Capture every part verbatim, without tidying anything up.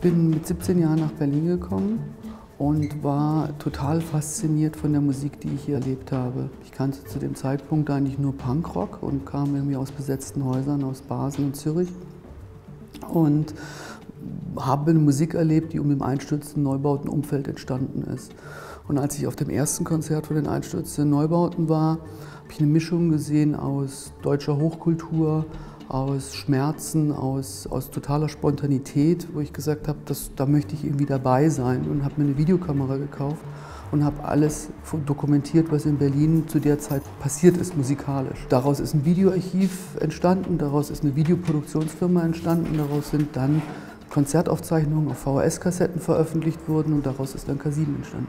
bin mit siebzehn Jahren nach Berlin gekommen und war total fasziniert von der Musik, die ich hier erlebt habe. Ich kannte zu dem Zeitpunkt eigentlich nur Punkrock und kam irgendwie aus besetzten Häusern aus Basel und Zürich und habe eine Musik erlebt, die um im einstürzenden Neubautenumfeld entstanden ist. Und als ich auf dem ersten Konzert von den einstürzenden Neubauten war, habe ich eine Mischung gesehen aus deutscher Hochkultur, aus Schmerzen, aus, aus totaler Spontanität, wo ich gesagt habe, das, da möchte ich irgendwie dabei sein, und habe mir eine Videokamera gekauft und habe alles dokumentiert, was in Berlin zu der Zeit passiert ist, musikalisch. Daraus ist ein Videoarchiv entstanden, daraus ist eine Videoproduktionsfirma entstanden, daraus sind dann Konzertaufzeichnungen auf V H S-Kassetten veröffentlicht worden und daraus ist dann K sieben entstanden.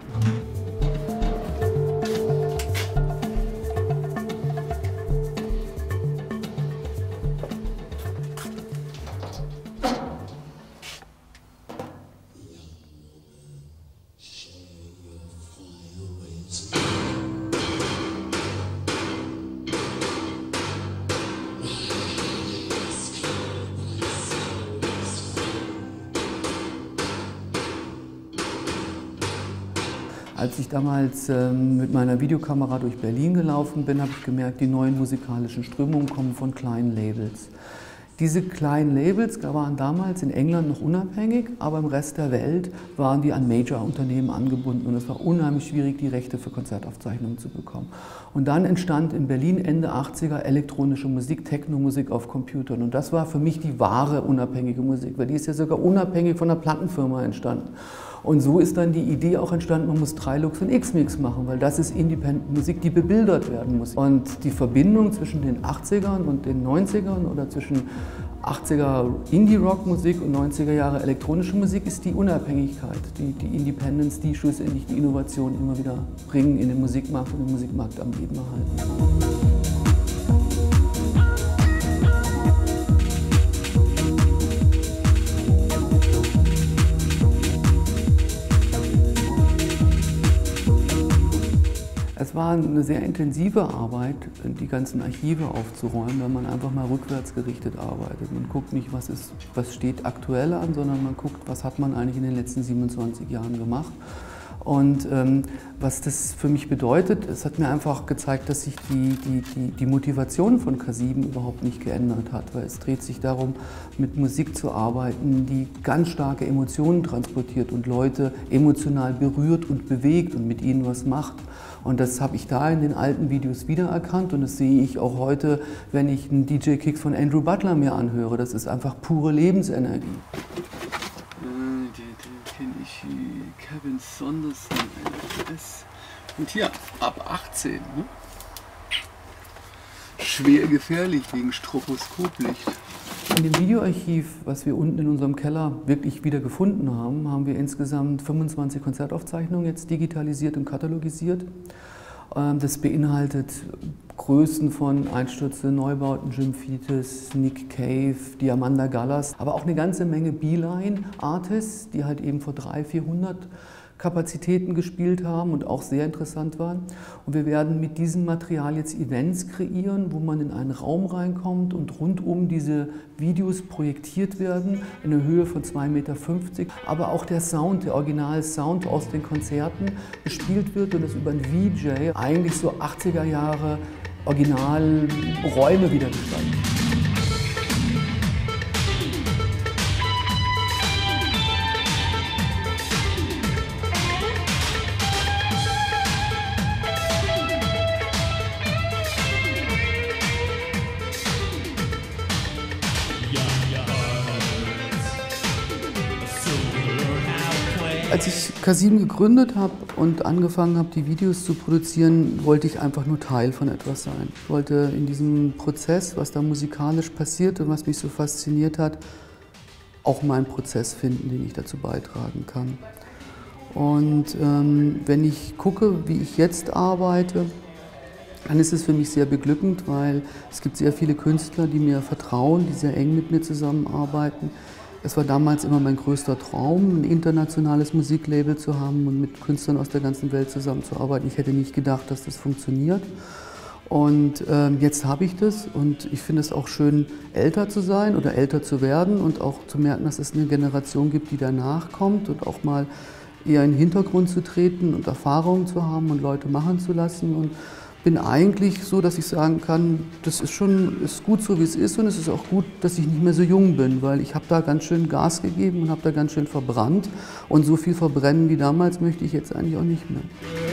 Als ich damals ähm, mit meiner Videokamera durch Berlin gelaufen bin, habe ich gemerkt, die neuen musikalischen Strömungen kommen von kleinen Labels. Diese kleinen Labels waren damals in England noch unabhängig, aber im Rest der Welt waren die an Major-Unternehmen angebunden und es war unheimlich schwierig, die Rechte für Konzertaufzeichnungen zu bekommen. Und dann entstand in Berlin Ende achtziger elektronische Musik, Techno-Musik auf Computern, und das war für mich die wahre unabhängige Musik, weil die ist ja sogar unabhängig von einer Plattenfirma entstanden. Und so ist dann die Idee auch entstanden, man muss Trilux und X-Mix machen, weil das ist Independent-Musik, die bebildert werden muss. Und die Verbindung zwischen den achtzigern und den neunzigern oder zwischen achtziger Indie-Rock-Musik und neunziger Jahre elektronische Musik ist die Unabhängigkeit, die, die Independence, die schlussendlich die Innovation immer wieder bringen in den Musikmarkt und den Musikmarkt am Leben erhalten. Es war eine sehr intensive Arbeit, die ganzen Archive aufzuräumen, weil man einfach mal rückwärts gerichtet arbeitet. Man guckt nicht, was, ist, was steht aktuell an, sondern man guckt, was hat man eigentlich in den letzten siebenundzwanzig Jahren gemacht. Und ähm, was das für mich bedeutet, es hat mir einfach gezeigt, dass sich die, die, die, die Motivation von K sieben überhaupt nicht geändert hat, weil es dreht sich darum, mit Musik zu arbeiten, die ganz starke Emotionen transportiert und Leute emotional berührt und bewegt und mit ihnen was macht. Und das habe ich da in den alten Videos wiedererkannt und das sehe ich auch heute, wenn ich einen D J-Kicks von Andrew Butler mir anhöre. Das ist einfach pure Lebensenergie. Den, den kenne ich, Kevin Saunderson, und hier, ab achtzehn. Ne? Schwer gefährlich wegen Stroboskoplicht. In dem Videoarchiv, was wir unten in unserem Keller wirklich wieder gefunden haben, haben wir insgesamt fünfundzwanzig Konzertaufzeichnungen jetzt digitalisiert und katalogisiert. Das beinhaltet Größen von Einstürze, Neubauten, Jim Foetus, Nick Cave, Diamanda Gallas, aber auch eine ganze Menge Beeline-Artists, die halt eben vor dreihundert, vierhundert Kapazitäten gespielt haben und auch sehr interessant waren. Und wir werden mit diesem Material jetzt Events kreieren, wo man in einen Raum reinkommt und rundum diese Videos projektiert werden in einer Höhe von zwei Meter fünfzig. Aber auch der Sound, der Original-Sound aus den Konzerten gespielt wird und das über einen V J eigentlich so achtziger Jahre Originalräume wieder gestaltet. Als ich K sieben gegründet habe und angefangen habe, die Videos zu produzieren, wollte ich einfach nur Teil von etwas sein. Ich wollte in diesem Prozess, was da musikalisch passiert und was mich so fasziniert hat, auch meinen Prozess finden, den ich dazu beitragen kann. Und ähm, wenn ich gucke, wie ich jetzt arbeite, dann ist es für mich sehr beglückend, weil es gibt sehr viele Künstler, die mir vertrauen, die sehr eng mit mir zusammenarbeiten. Es war damals immer mein größter Traum, ein internationales Musiklabel zu haben und mit Künstlern aus der ganzen Welt zusammenzuarbeiten. Ich hätte nicht gedacht, dass das funktioniert. Und ähm, jetzt habe ich das und ich finde es auch schön, älter zu sein oder älter zu werden und auch zu merken, dass es eine Generation gibt, die danach kommt und auch mal eher in den Hintergrund zu treten und Erfahrungen zu haben und Leute machen zu lassen. Und bin eigentlich so, dass ich sagen kann, das ist schon ist gut so, wie es ist, und es ist auch gut, dass ich nicht mehr so jung bin, weil ich habe da ganz schön Gas gegeben und habe da ganz schön verbrannt, und so viel verbrennen wie damals möchte ich jetzt eigentlich auch nicht mehr.